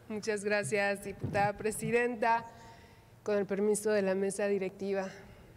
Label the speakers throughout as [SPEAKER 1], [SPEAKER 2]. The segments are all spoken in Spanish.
[SPEAKER 1] Muchas gracias, diputada presidenta. Con el permiso de la mesa directiva.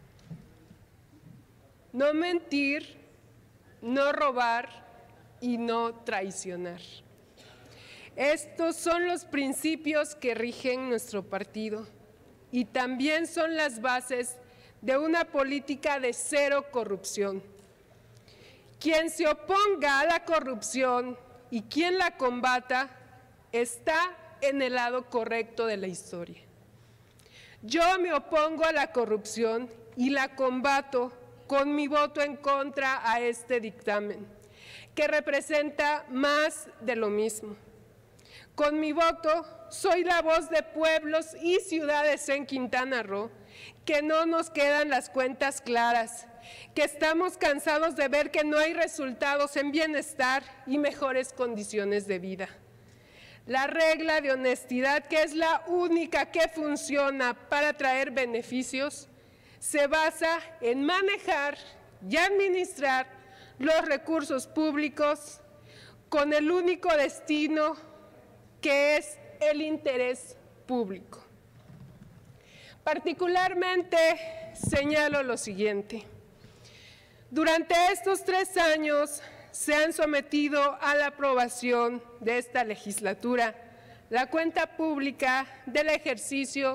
[SPEAKER 1] No mentir, no robar y no traicionar. Estos son los principios que rigen nuestro partido y también son las bases de una política de cero corrupción. Quien se oponga a la corrupción y quien la combata está en el lado correcto de la historia. Yo me opongo a la corrupción y la combato con mi voto en contra a este dictamen, que representa más de lo mismo. Con mi voto soy la voz de pueblos y ciudades en Quintana Roo que no nos quedan las cuentas claras, que estamos cansados de ver que no hay resultados en bienestar y mejores condiciones de vida. La regla de honestidad, que es la única que funciona para traer beneficios, se basa en manejar y administrar los recursos públicos con el único destino que es el interés público. Particularmente señalo lo siguiente. Durante estos 3 años se han sometido a la aprobación de esta legislatura la cuenta pública del ejercicio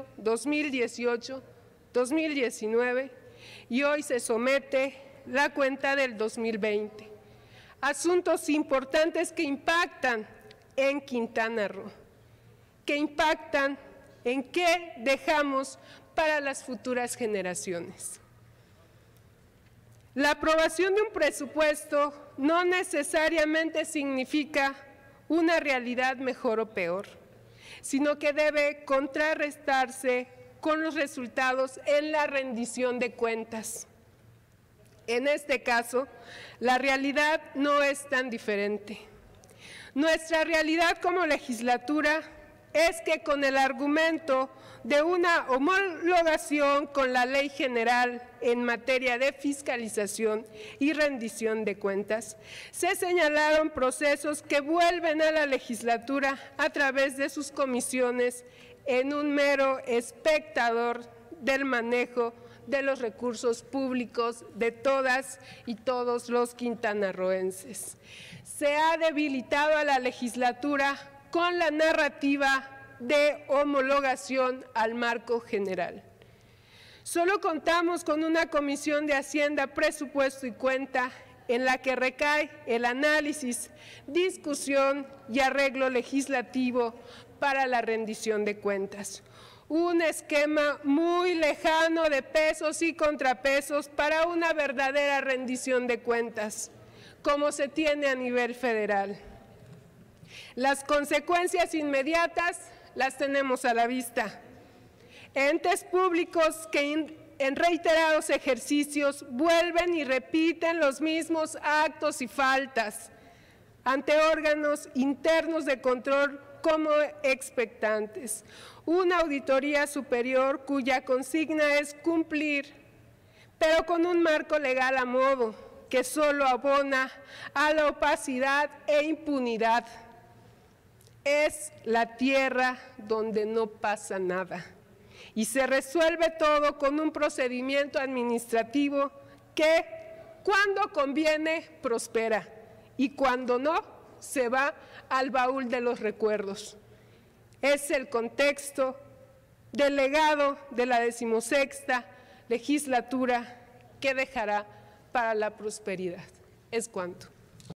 [SPEAKER 1] 2018-2019 y hoy se somete la cuenta del 2020. Asuntos importantes que impactan en Quintana Roo, que impactan en qué dejamos para las futuras generaciones. La aprobación de un presupuesto no necesariamente significa una realidad mejor o peor, sino que debe contrarrestarse con los resultados en la rendición de cuentas. En este caso, la realidad no es tan diferente. Nuestra realidad como legislatura es que con el argumento de una homologación con la Ley General en materia de fiscalización y rendición de cuentas, se señalaron procesos que vuelven a la legislatura a través de sus comisiones en un mero espectador del manejo de los recursos públicos de todas y todos los quintanarroenses. Se ha debilitado a la legislatura con la narrativa de homologación al marco general. Solo contamos con una Comisión de Hacienda, Presupuesto y Cuenta en la que recae el análisis, discusión y arreglo legislativo para la rendición de cuentas. Un esquema muy lejano de pesos y contrapesos para una verdadera rendición de cuentas, como se tiene a nivel federal. Las consecuencias inmediatas las tenemos a la vista. Entes públicos que en reiterados ejercicios vuelven y repiten los mismos actos y faltas ante órganos internos de control como expectantes. Una auditoría superior cuya consigna es cumplir, pero con un marco legal a modo que solo abona a la opacidad e impunidad. Es la tierra donde no pasa nada y se resuelve todo con un procedimiento administrativo que cuando conviene prospera y cuando no se va al baúl de los recuerdos. Es el contexto del legado de la 16ª legislatura que dejará para la prosperidad. Es cuanto.